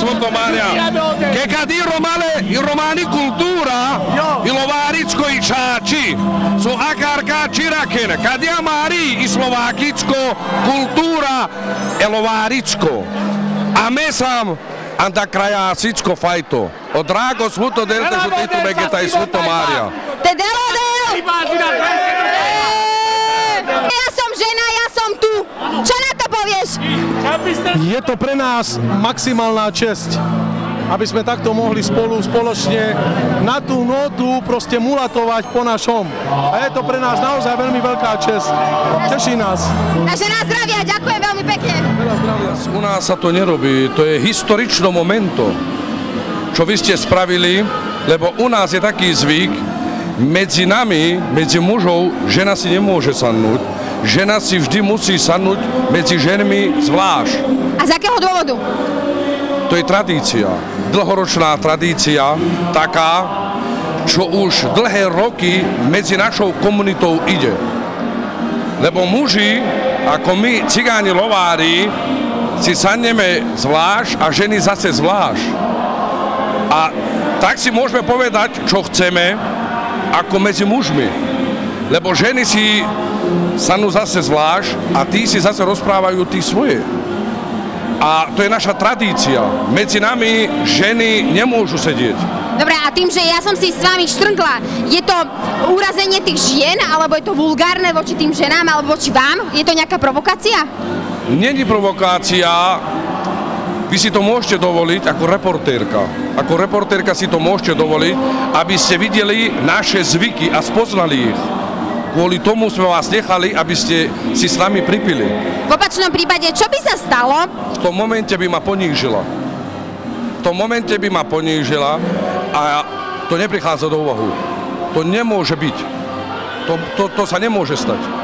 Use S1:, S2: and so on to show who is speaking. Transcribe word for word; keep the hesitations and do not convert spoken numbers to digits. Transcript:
S1: Svuto Marija. Che kad i romane, i romani kultura, i lovaricko i čači, su akarka čirakene. Kad ja Mari i slovakicko kultura, e lovaricko. A me sam anda krajasicko fajto. Od drago Svuto delte žutitu Megeta i Svuto Marija.
S2: Te delo del! Ja som žena, ja som tu. Čo na to povieš?
S3: Je to pre nás maximálna česť, aby sme takto mohli spolu spoločne na tú notu proste mulatovať po našom. A je to pre nás naozaj veľmi veľká česť. Teší nás.
S2: Takže na zdravia, ďakujem veľmi pekne.
S3: Veľa zdravia.
S1: U nás sa to nerobí, to je historično momento, čo vy ste spravili, lebo u nás je taký zvyk, medzi nami, medzi mužov, žena si nemôže sadnúť. Žena si vždy musí sadnúť medzi ženmi zvlášť.
S2: A z akého dôvodu?
S1: To je tradícia, dlhoročná tradícia, taká, čo už dlhé roky medzi našou komunitou ide. Lebo muži, ako my, cigáni lovári, si sadneme zvlášť a ženy zase zvlášť. A tak si môžeme povedať, čo chceme, ako medzi mužmi. Lebo ženy si sadnú zase zvlášť a tí si zase rozprávajú tí svoje. A to je naša tradícia. Medzi nami ženy nemôžu sedieť.
S2: Dobre, a tým, že ja som si s vami štrngla, je to urazenie tých žien, alebo je to vulgárne voči tým ženám, alebo voči vám? Je to nejaká provokácia?
S1: Není provokácia. Vy si to môžete dovoliť ako reportérka. Ako reportérka si to môžete dovoliť, aby ste videli naše zvyky a spoznali ich. Kvôli tomu sme vás nechali, aby ste si s nami pripili.
S2: V opačnom prípade, čo by sa stalo?
S1: V tom momente by ma ponížila. V tom momente by ma ponížila a to neprichádza do úvahu. To nemôže byť. To, to, to sa nemôže stať.